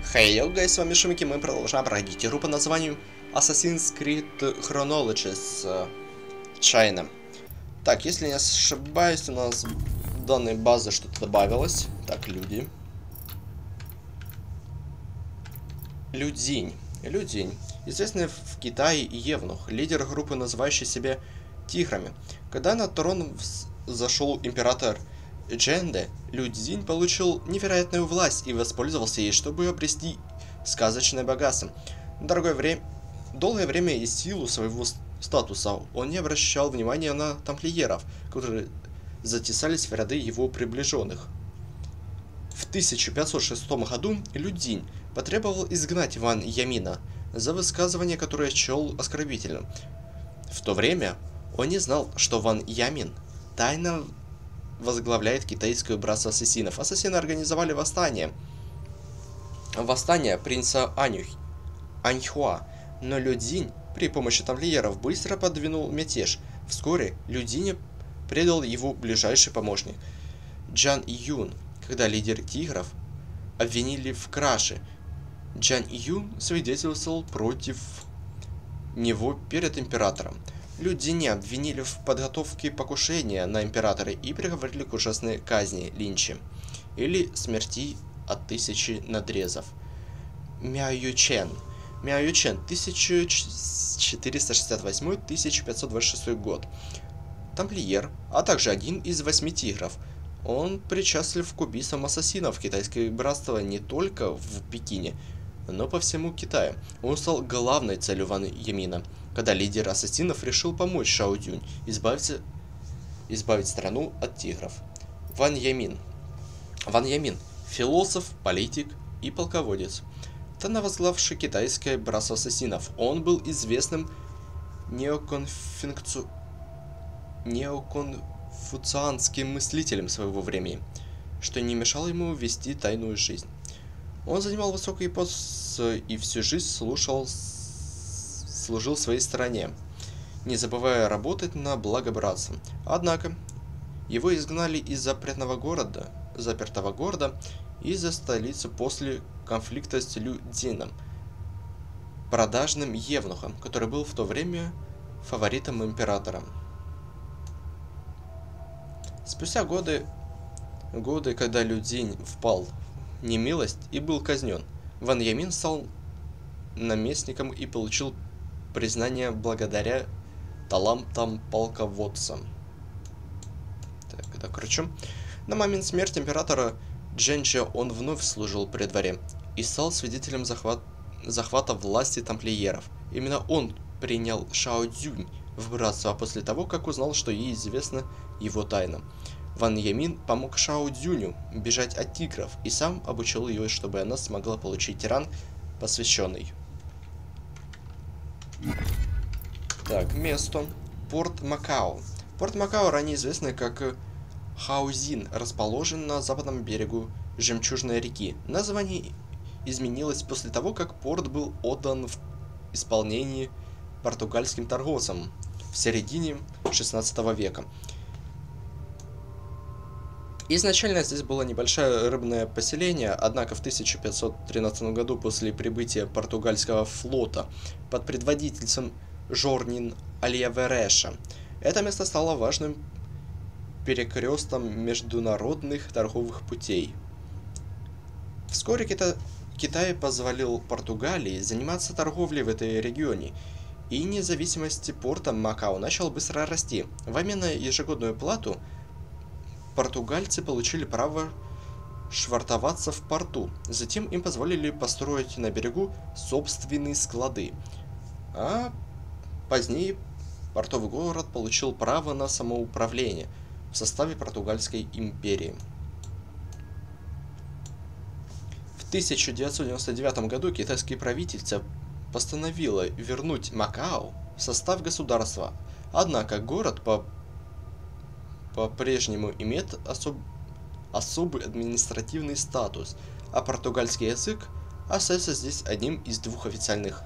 Хей, йоу, гайс, с вами Шумики, мы продолжаем проходить игру по названию Assassin's Creed Chronologies China. Так, если не ошибаюсь, у нас в данной базы что-то добавилось. Так, люди. Людинь. Известный в Китае евнух, лидер группы, называющей себя тиграми. Когда на трон зашел император Дженде, Людзинь получил невероятную власть и воспользовался ей, чтобы обрести сказочное богатство. Долгое время и силу своего статуса он не обращал внимания на тамплиеров, которые затесались в ряды его приближенных. В 1506 году Людзинь потребовал изгнать Ван Ямина за высказывание, которое счел оскорбительным. В то время он не знал, что Ван Ямин тайно возглавляет китайское братство ассасинов. Ассасины организовали восстание принца Аньхуа, но Людзинь при помощи тамплиеров быстро подвинул мятеж. Вскоре Людзиня предал его ближайший помощник Джан Юн. Когда лидер тигров обвинили в краже, Джан Юн свидетельствовал против него перед императором. Людзиня обвинили в подготовке покушения на императора и приговорили к ужасной казни линча или смерти от 1000 надрезов. Мяючен 1468-1526 год. Тамплиер, а также один из 8 тигров. Он причастлив к убийствам ассасинов. Китайское братство не только в Пекине, но по всему Китаю. Он стал главной целью Ван Ямина, когда лидер ассасинов решил помочь Шао Цзюнь избавить страну от тигров. Ван Ямин – философ, политик и полководец. Тайно возглавивший китайское братство ассасинов, он был известным неоконфуцианским мыслителем своего времени, что не мешало ему вести тайную жизнь. Он занимал высокий пост и всю жизнь служил своей стороне, не забывая работать на благо братства. Однако, его изгнали из запертого города из-за столицы после конфликта с Людзином, продажным евнухом, который был в то время фаворитом императора. Спустя годы, когда Людзинь впал в немилость и был казнен, Ван Ямин стал наместником и получил признание благодаря талантам полководца. На момент смерти императора Дженджи он вновь служил при дворе и стал свидетелем захвата власти тамплиеров. Именно он принял Шао Цзюнь в братство после того, как узнал, что ей известна его тайна. Ван Ямин помог Шао Цзюню бежать от тигров и сам обучил ее, чтобы она смогла получить ранг посвященный. Так, место. Порт Макао. Порт Макао, ранее известный как Хаозин, расположен на западном берегу Жемчужной реки. Название изменилось после того, как порт был отдан в исполнение португальским торговцам в середине 16 века. Изначально здесь было небольшое рыбное поселение, однако в 1513 году после прибытия португальского флота под предводительством Жорнин Альявереша это место стало важным перекрестом международных торговых путей. Вскоре Китай позволил Португалии заниматься торговлей в этой регионе, и независимость порта Макао начал быстро расти. В обмен на ежегодную плату португальцы получили право швартоваться в порту. Затем им позволили построить на берегу собственные склады. А позднее портовый город получил право на самоуправление в составе Португальской империи. В 1999 году китайское правительство постановило вернуть Макао в состав государства, однако город по-прежнему имеет особый административный статус, а португальский язык остается здесь одним из двух официальных,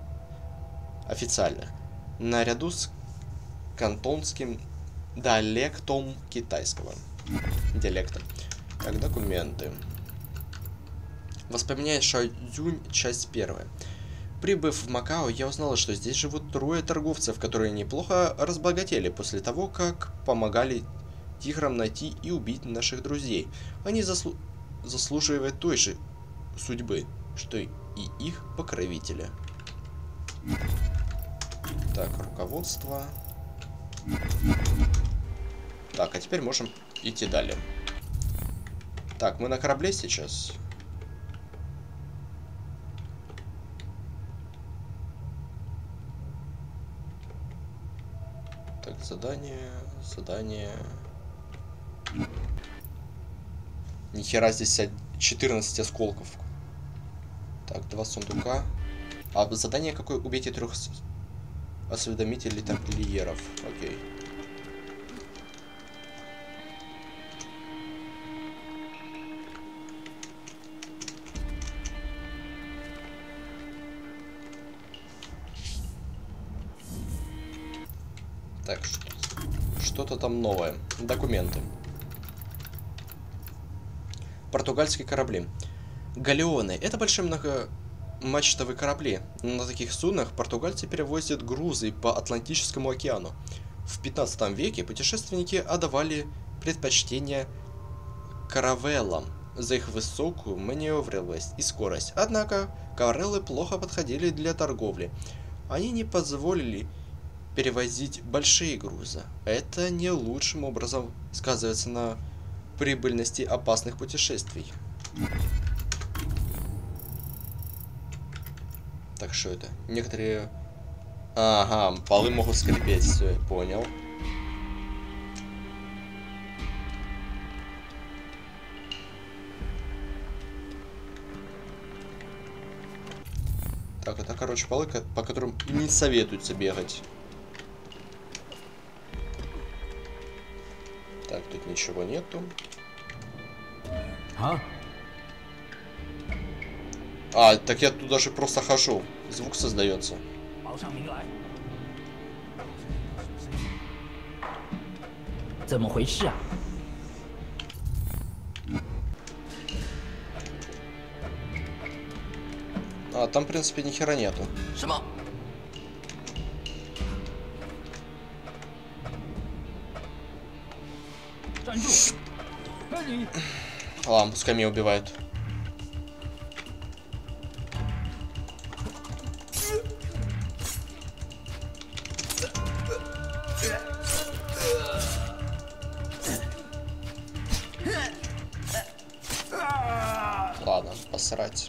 наряду с кантонским диалектом китайского. Так, документы. Воспоминания Шао Цзюнь, часть 1. Прибыв в Макао, я узнала, что здесь живут трое торговцев, которые неплохо разбогатели после того, как помогали тиграм найти и убить наших друзей. Они заслуживают той же судьбы, что и их покровители. Так, руководство. Так, а теперь можем идти далее. Так, мы на корабле сейчас. Так, задание. Нихера здесь 14 осколков. Так, 2 сундука. А задание какое? Убейте 3 осведомителей тамплиеров. Окей. Так, что-то там новое. Документы. Португальские корабли. Галеоны. Это большие многомачтовые корабли. На таких суднах португальцы перевозят грузы по Атлантическому океану. В 15 веке путешественники отдавали предпочтение каравеллам за их высокую маневренность и скорость. Однако каравеллы плохо подходили для торговли. Они не позволили перевозить большие грузы. Это не лучшим образом сказывается на прибыльности опасных путешествий. Так, что это? Некоторые... Ага, полы могут скрипеть, все, я понял. Так, это, короче, полы, по которым не советуется бегать. Так, тут ничего нету. А, так я тут даже просто хожу. Звук создается. А, там, в принципе, ни хера нету. Ладно, пускай меня убивают. Ладно, посрать.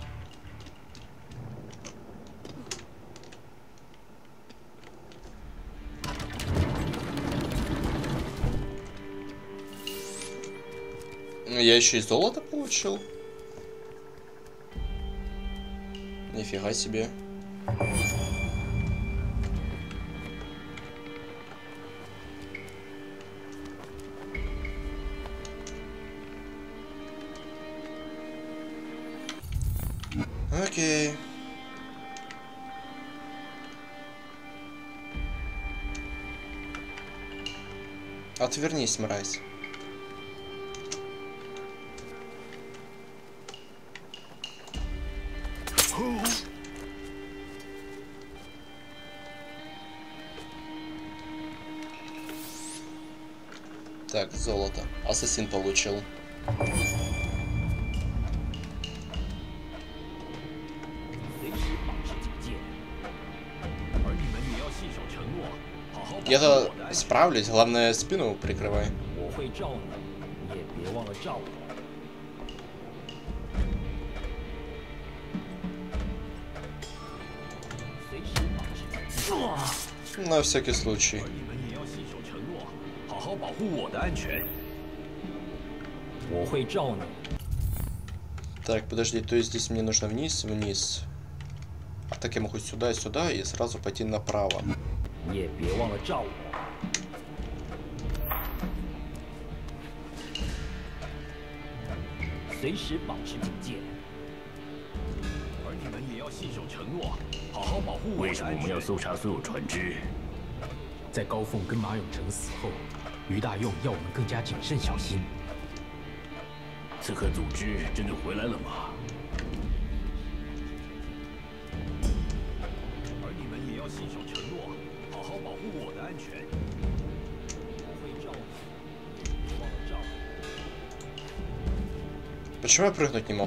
Я еще и золото получил. Нифига себе. Окей. Отвернись, мразь. Так, золото. Ассасин получил. Я-то справлюсь, главное спину прикрывай. На всякий случай. Так, подожди, то есть здесь мне нужно вниз, вниз. А так я могу сюда, сюда и сразу пойти направо. Почему я прыгнуть не мог?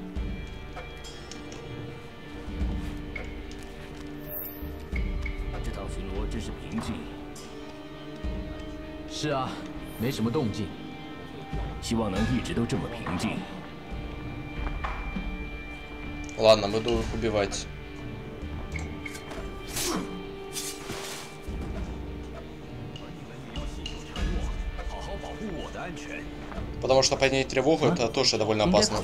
Ладно, буду их убивать. Потому что поднять тревогу это тоже довольно опасно.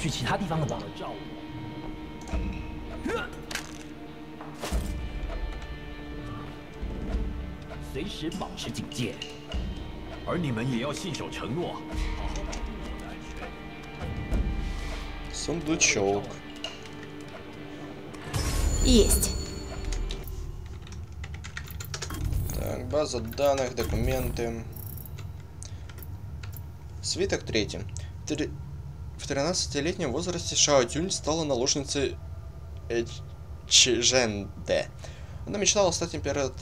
Сундучок. Есть. Так, база данных, документы. Свиток 3. В 13-летнем возрасте Шао Тюнь стала наложницей Чжэнде. Она мечтала стать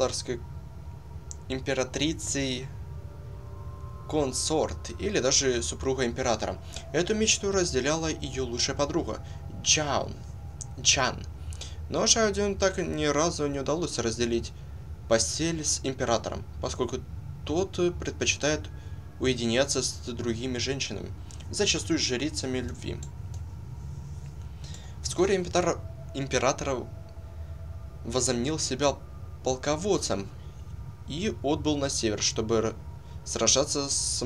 императрицей консорт или даже супруга императора. Эту мечту разделяла ее лучшая подруга Чан. Но Шао Тюнь так ни разу не удалось разделить постель с императором, поскольку тот предпочитает уединяться с другими женщинами, зачастую жрицами любви. Вскоре император возомнил себя полководцем и отбыл на север, чтобы сражаться с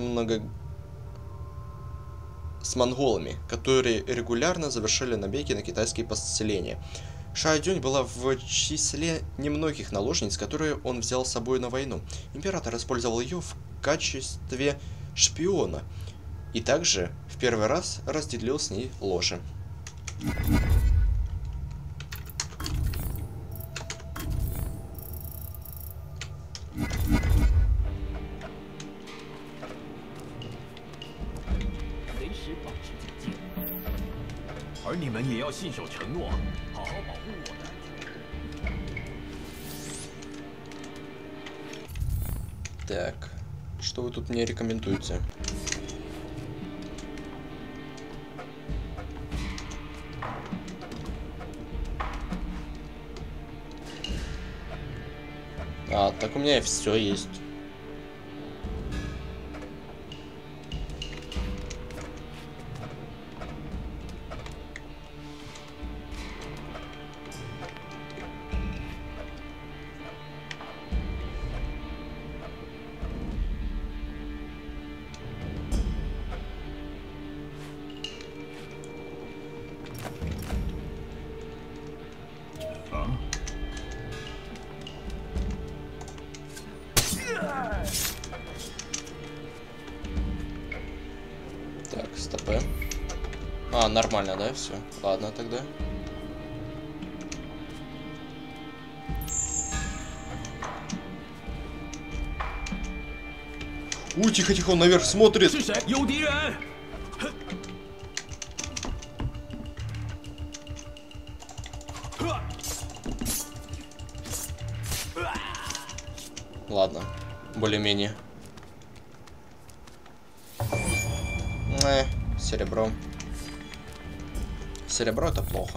монголами, которые регулярно совершали набеги на китайские поселения. Шао Тюнь была в числе немногих наложниц, которые он взял с собой на войну. Император использовал ее в качестве шпиона и также в первый раз разделил с ней ложе. Так, что вы тут мне рекомендуете? А, так у меня и все есть. Так, стопэ. А, нормально, да, все. Ладно тогда. Тихо-тихо, он наверх смотрит. Ладно, более-менее. Серебро. Серебро это плохо.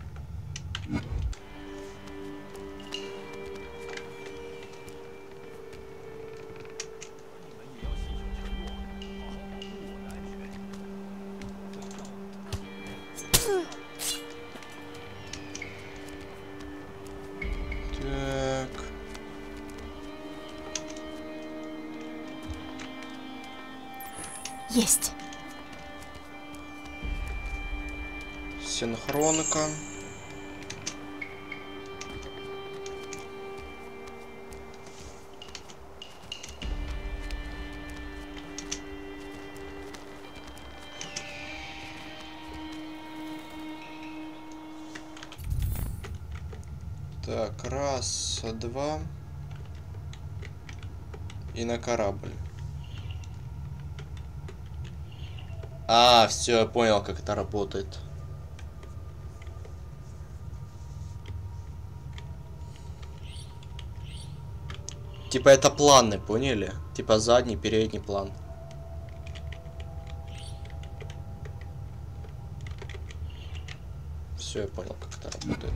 Так. Есть. Синхронка. Так, раз, два. И на корабль. А, все, я понял, как это работает. Типа это планы, поняли? Типа задний, передний план. Все, я понял, как это работает.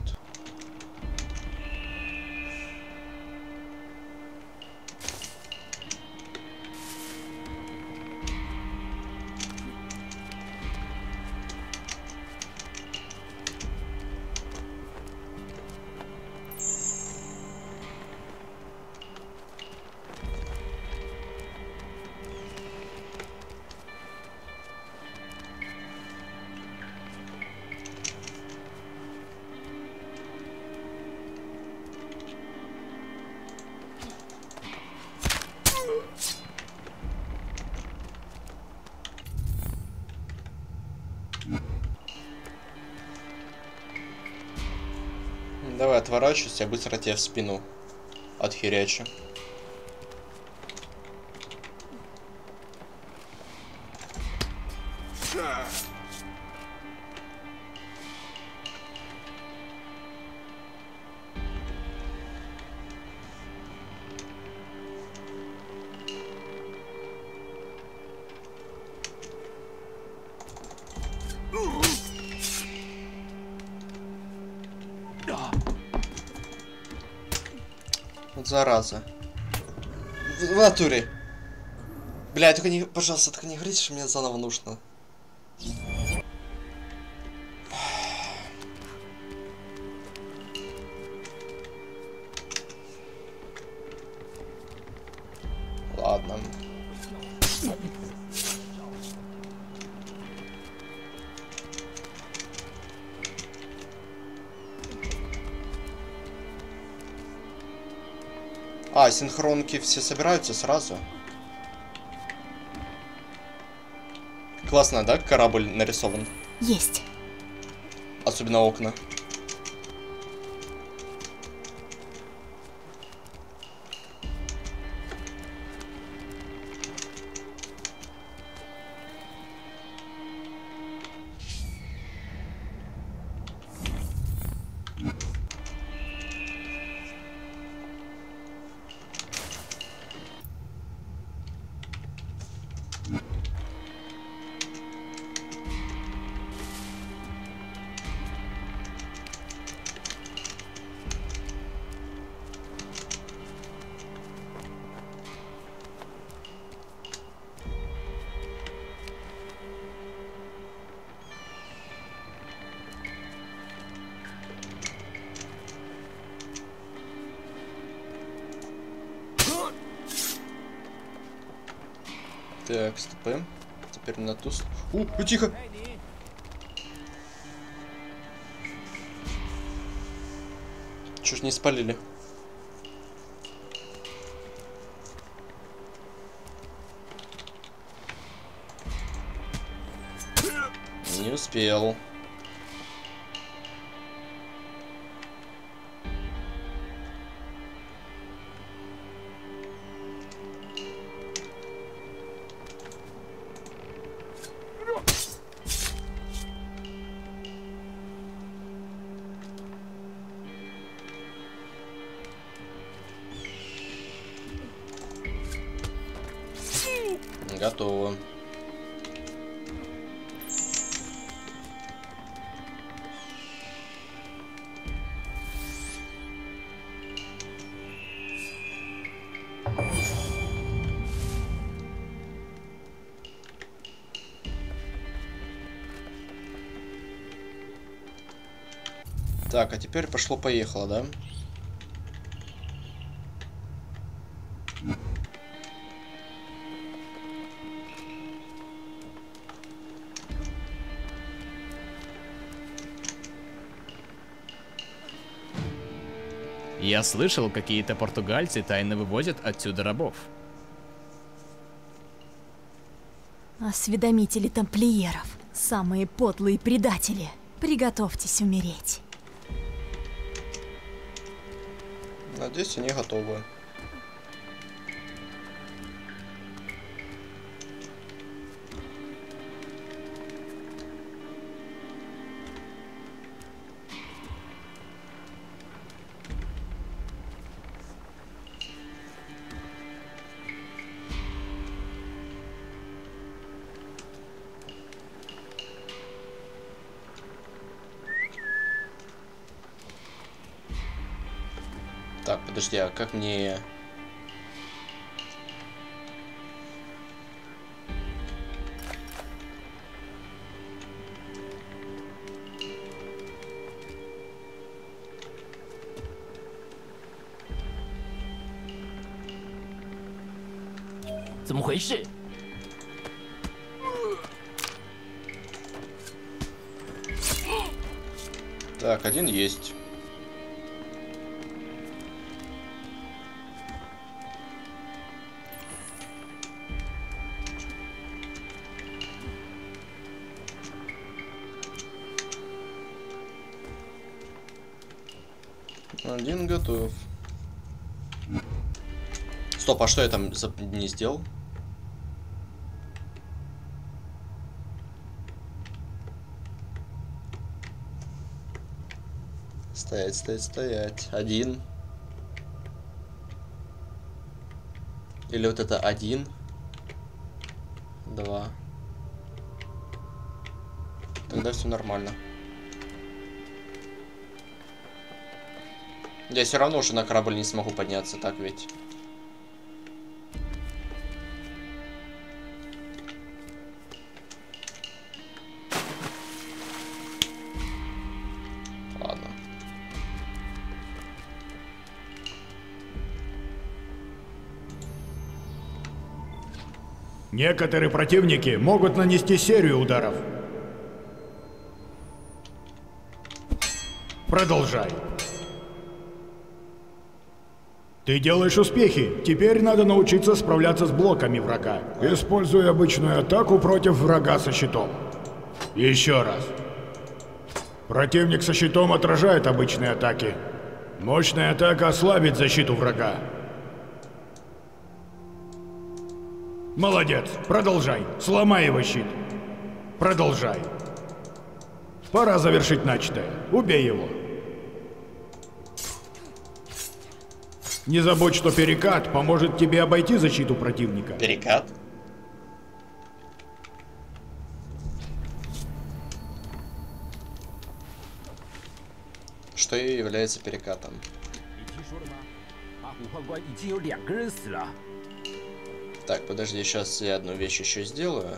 Давай отворачивайся, я быстро тебе в спину отхерячу. Вот зараза. В натуре. Бля, только не, пожалуйста, только не говорите, что мне заново нужно. Ладно. А, синхронки все собираются сразу? Классно, да, корабль нарисован? Есть. Особенно окна. Так, стопы. Теперь на ту сторону. Тихо! Чуть не спалили. Не успел. Готово. Так, а теперь пошло-поехало, да? Я слышал, какие-то португальцы тайно вывозят отсюда рабов. Осведомители тамплиеров. Самые подлые предатели. Приготовьтесь умереть. Надеюсь, они готовы. Так, подожди, а как мне... Так, один есть. Один готов. Стоп, а что я там не сделал? Стоять, стоять, стоять. Один. Или вот это один. Два. Тогда все нормально. Я все равно уже на корабль не смогу подняться, так ведь? Ладно. Некоторые противники могут нанести серию ударов. Продолжай. Ты делаешь успехи. Теперь надо научиться справляться с блоками врага, используя обычную атаку против врага со щитом. Еще раз. Противник со щитом отражает обычные атаки. Мощная атака ослабит защиту врага. Молодец. Продолжай. Сломай его щит. Продолжай. Пора завершить начатое. Убей его. Не забудь, что перекат поможет тебе обойти защиту противника. Перекат? Что и является перекатом. Так, подожди, сейчас я одну вещь еще сделаю.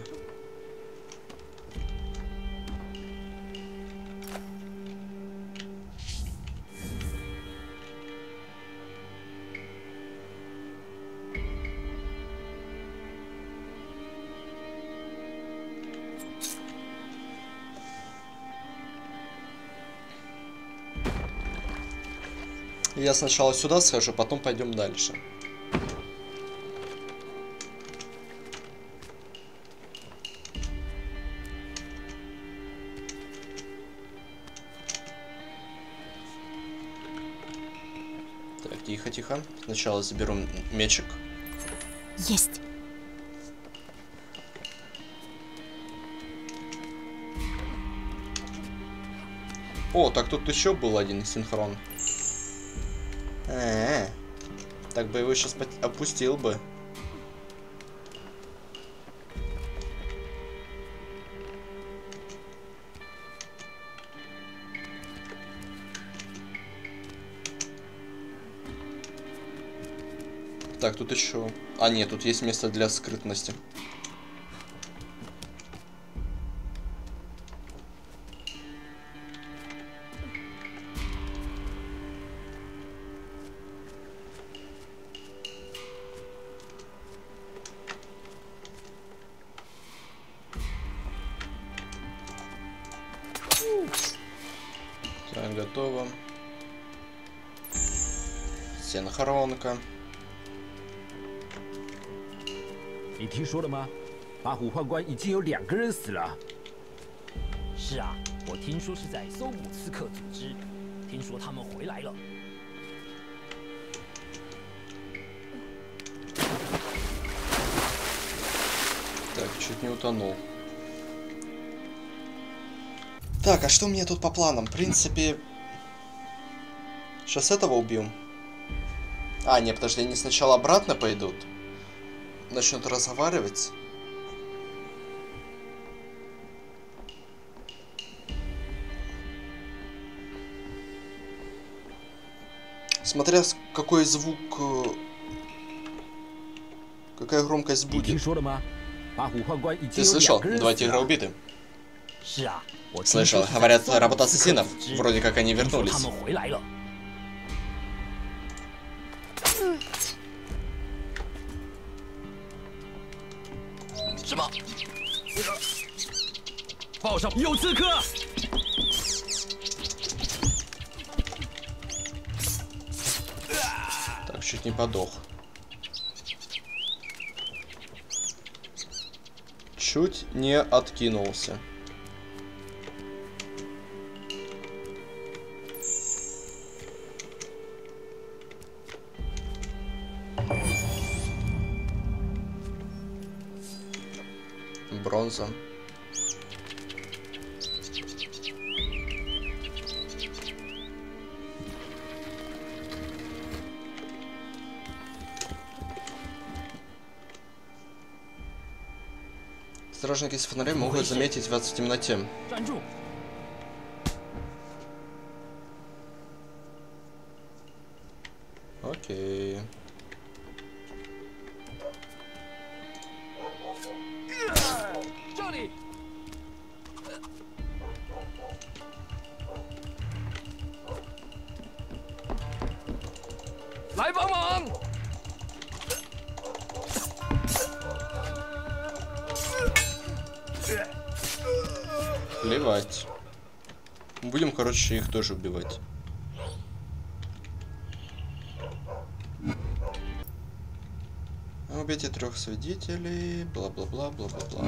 Я сначала сюда схожу, потом пойдем дальше. Так, тихо, тихо. Сначала заберу мечик. Есть. О, так тут еще был один синхрон. Так бы его сейчас опустил бы. Так, тут еще... А, нет, тут есть место для скрытности. Так, готово. Синхронка. 你听说了吗？八虎宦官已经有2个人死了。 是啊，我听说是在搜捕刺客组织，听说他们回来了。 Так, чуть не утонул. Так, а что мне тут по планам? В принципе... Сейчас этого убьем. А, нет, подожди, они сначала обратно пойдут. Начнут разговаривать. Смотря какой звук, какая громкость 你听 будет. 说了吗？把虎宦官已 Ты 经有 слышал? 2个人 Два 死 тигра 了。 убиты. 是啊，我听 Слышал, 说是在 говорят, 搜捕 работа 刺客 ассасинов. 组织 Вроде как они 听说 вернулись. 他们回来了。 什么？ 报上有刺客！ Так, чуть не подох. Чуть не откинулся. Бронза. Стражники с фонарем могут заметить вас в темноте. 站住！ Окей. 这里。 来帮忙！ Плевать. Будем, короче, их тоже убивать. Убейте 3 свидетелей. Бла-бла-бла, бла-бла-бла.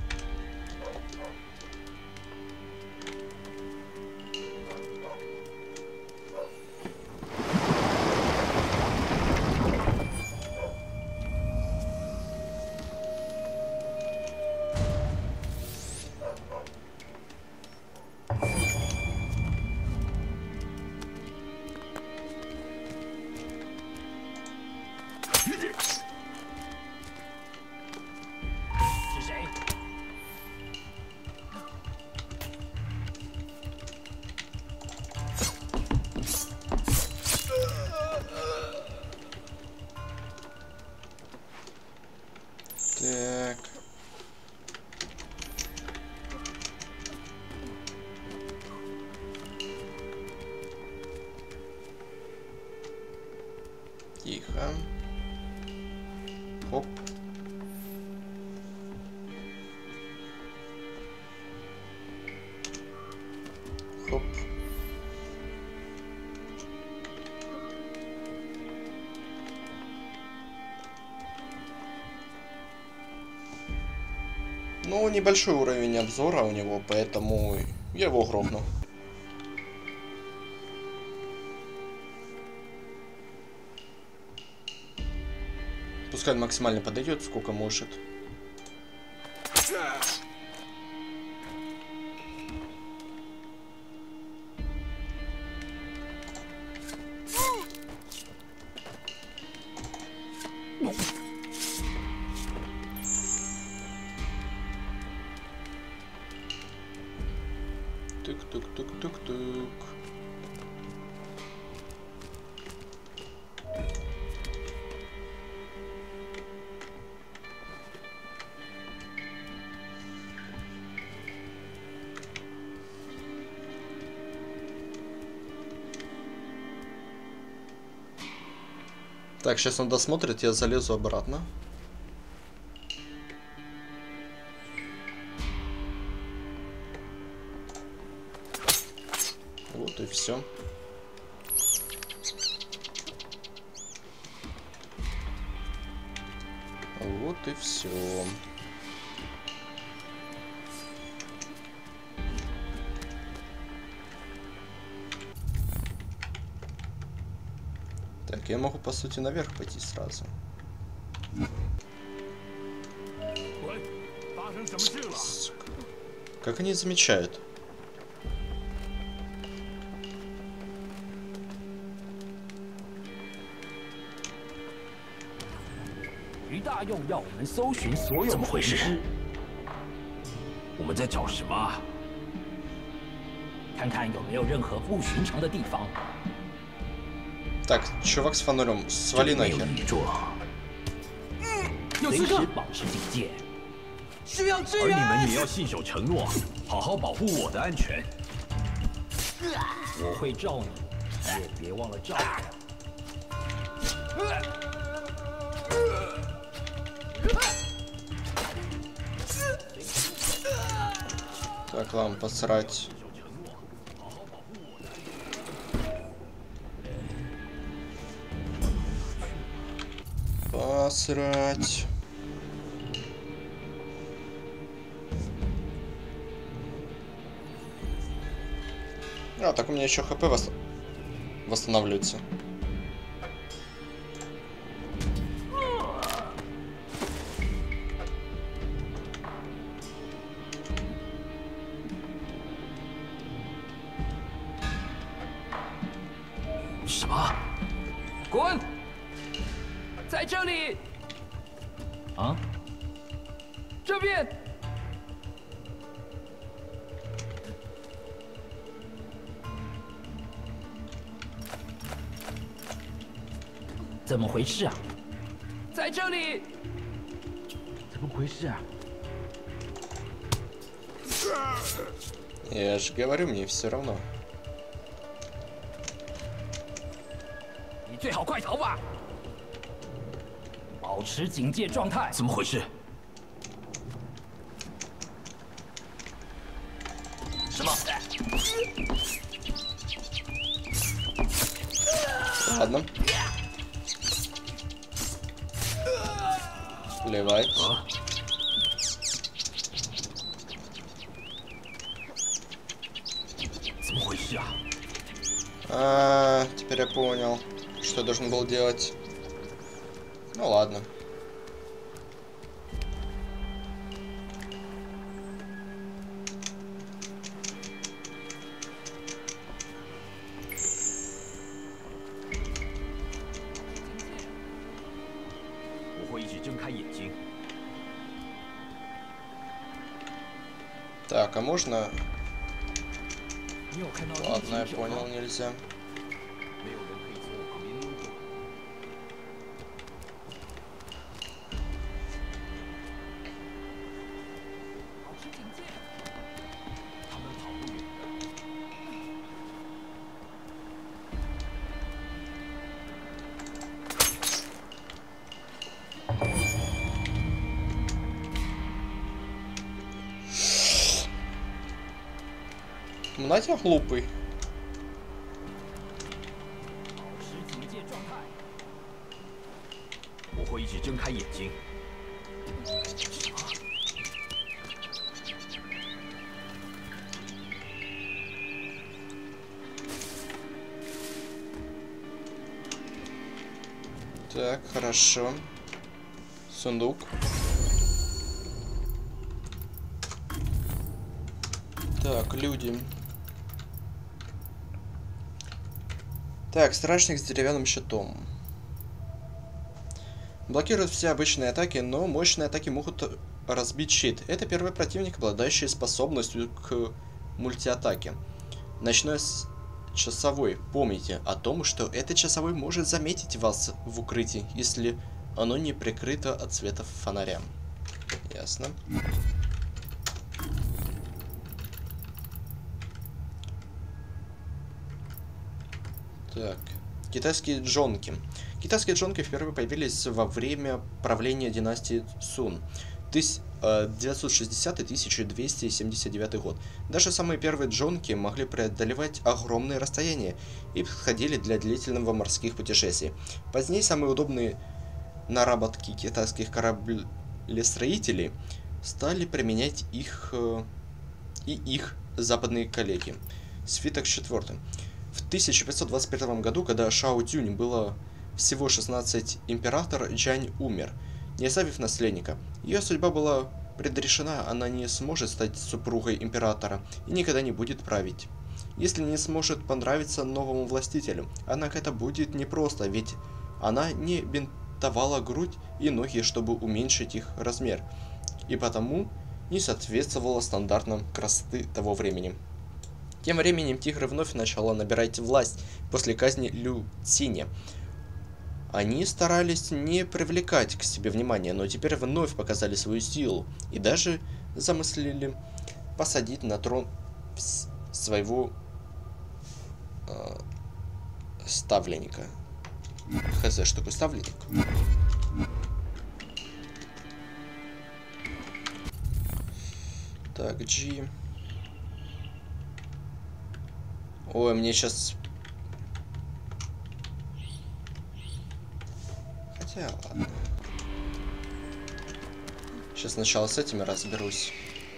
Так. Тихо. Хоп. Хоп. Ну, небольшой уровень обзора у него, поэтому я его грохну. Пускай он максимально подойдет, сколько может. Тук-тук-тук-тук-тук. Так, сейчас он досмотрит, я залезу обратно. Вот и все. Вот и все. Так, я могу, по сути, наверх пойти сразу. Сука. Как они замечают? 于大用要我们搜寻所有怎么回事？我们在找什么啊？看看有没有任何不寻常的地方。 Так, чувак с фонарем, свали 没有 нахер. 遗作，随时保持警戒。而你们也要信守承诺，好好保护我的安全。我会罩你，也别忘了罩我。 Так, ладно, посрать. Посрать. А, так у меня еще ХП восстанавливается. 什么？滚！在这里！啊？这边！怎么回事啊？在这里！怎么回事啊？ Я же говорю, мне все равно. 你最好快逃吧！保持警戒状态。怎么回事？什么？ Ладно. Плевать. Теперь я понял, что я должен был делать. Ну ладно. Так, а можно... Ладно, я понял, нельзя. Натя глупый. Так, хорошо. Сундук. Так, люди. Так, стражник с деревянным щитом. Блокирует все обычные атаки, но мощные атаки могут разбить щит. Это первый противник, обладающий способностью к мультиатаке. Ночной часовой. Помните о том, что этот часовой может заметить вас в укрытии, если оно не прикрыто от света фонаря. Ясно. Так, китайские джонки. Китайские джонки впервые появились во время правления династии Сун. 960-1279 год. Даже самые первые джонки могли преодолевать огромные расстояния и подходили для длительного морских путешествий. Позднее самые удобные наработки китайских кораблестроителей стали применять их западные коллеги. Свиток 4. В 1521 году, когда Шао Цзюнь было всего 16, император Джань умер, не оставив наследника. Ее судьба была предрешена, она не сможет стать супругой императора и никогда не будет править. Если не сможет понравиться новому властителю, однако это будет непросто, ведь она не бинтовала грудь и ноги, чтобы уменьшить их размер, и потому не соответствовала стандартам красоты того времени. Тем временем Тигры вновь начала набирать власть после казни Лю Циня. Они старались не привлекать к себе внимания, но теперь вновь показали свою силу и даже замыслили посадить на трон своего ставленника. Хз, что такое ставленник? Так, G. Ой, мне сейчас... Хотя, ладно. Сейчас сначала с этими разберусь.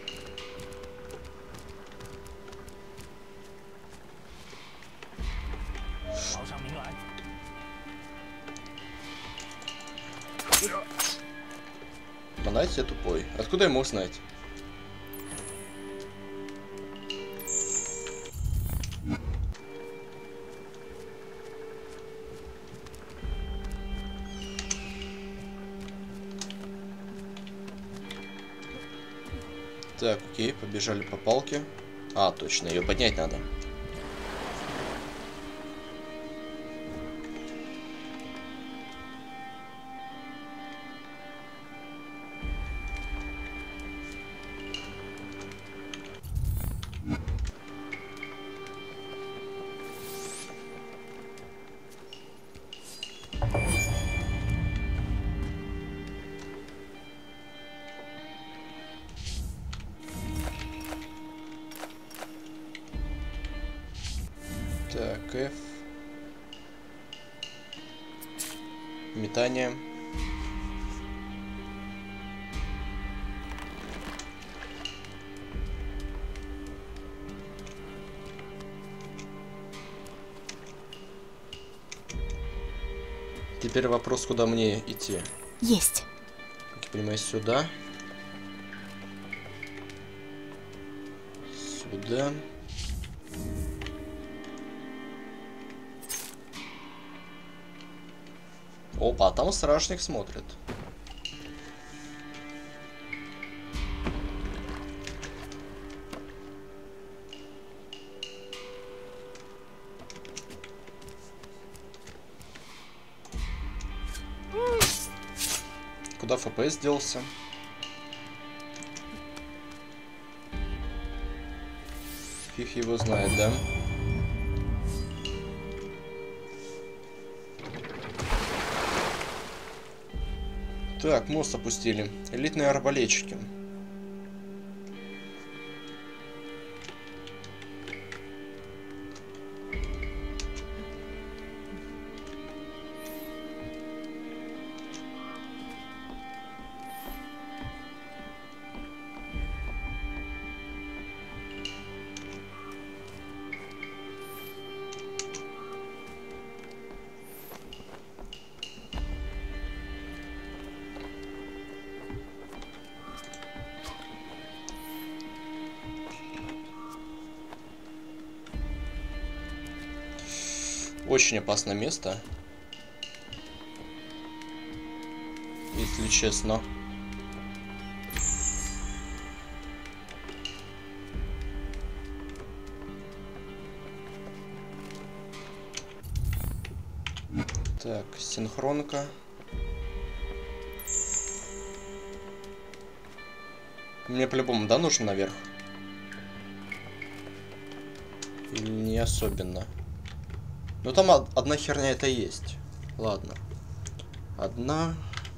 Монать я тупой. Откуда я мог знать? Так, окей, побежали по палке. А, точно, ее поднять надо. Так, F. Метание. Теперь вопрос, куда мне идти. Есть. Как я понимаю, сюда. Сюда. Опа, а там страшник смотрит. Куда FPS делся? Фиг его знает, да? Так, мост опустили. Элитные арбалетчики. Очень опасное место, если честно. Так, синхронка. Мне по-любому, да, нужно наверх? Или не особенно? Ну там одна херня это есть. Ладно. Одна.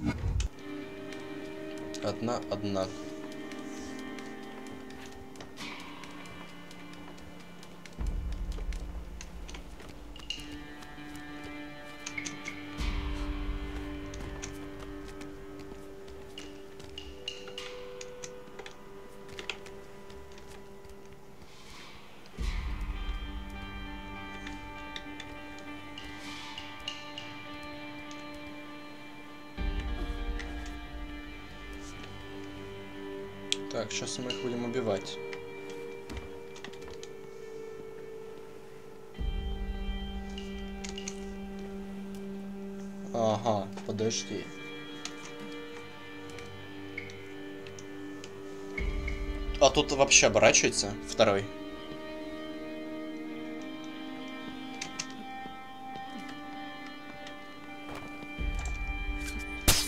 Так, сейчас мы их будем убивать. Ага, подожди. А тут вообще оборачивается второй.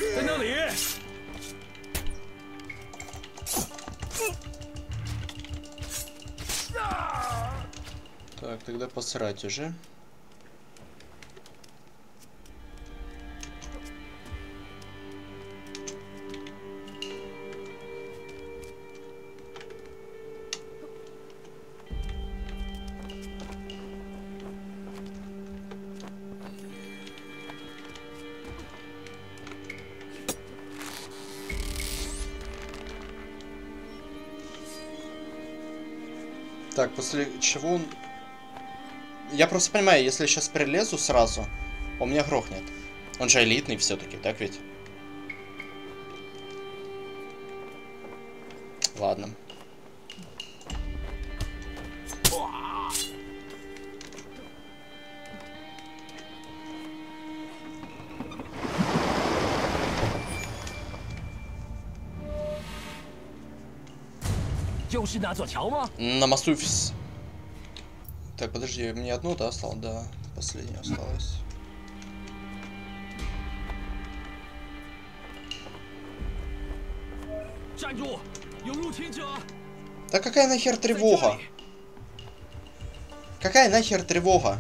在那里。 Так, тогда посрать уже. Так, после чего он... Я просто понимаю, если я сейчас прилезу сразу, он меня грохнет. Он же элитный все-таки, так ведь? Ладно. На мосту... Так, подожди, мне одну, да, осталось? Да, последнее осталось. Да какая нахер тревога? Какая нахер тревога?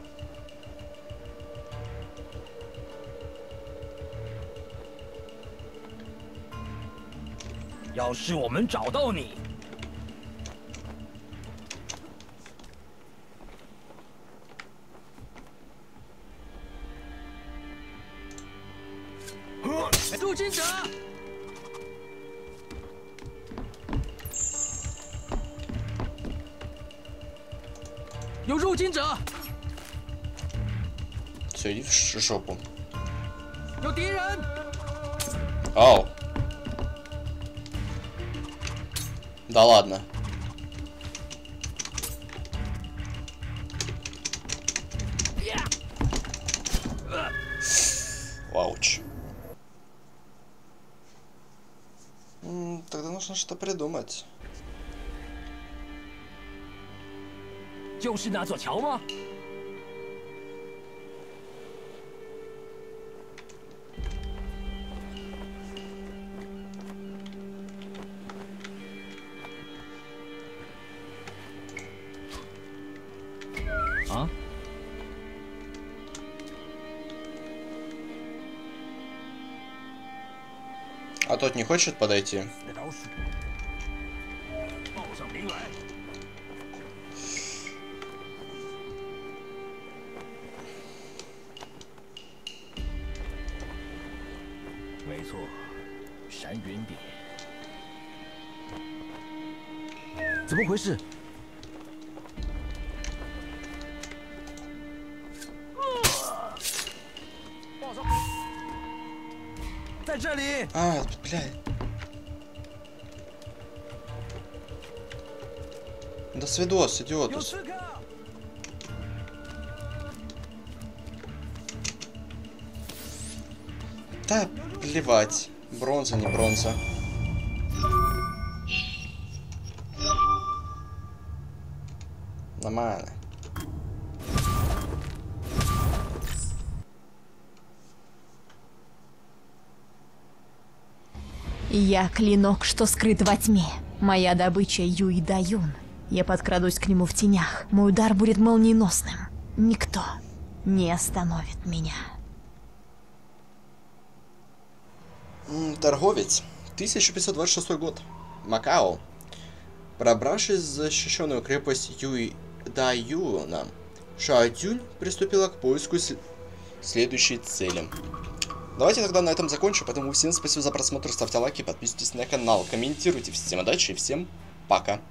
Все, иди в жопу. Ау. Да ладно. Вауч. Тогда нужно что-то придумать. А тот не хочет подойти? А, блядь. До свидос, идиотус. Да, плевать. Бронза, не бронза. Нормально. Я клинок, что скрыт во тьме. Моя добыча Юй Даюн. Я подкрадусь к нему в тенях. Мой удар будет молниеносным. Никто не остановит меня. Торговец. 1526 год. Макао. Пробравшись в защищенную крепость Юй Даюна, Шаодзюнь приступила к поиску следующей цели. Давайте тогда на этом закончим, поэтому всем спасибо за просмотр, ставьте лайки, подписывайтесь на канал, комментируйте, всем удачи и всем пока.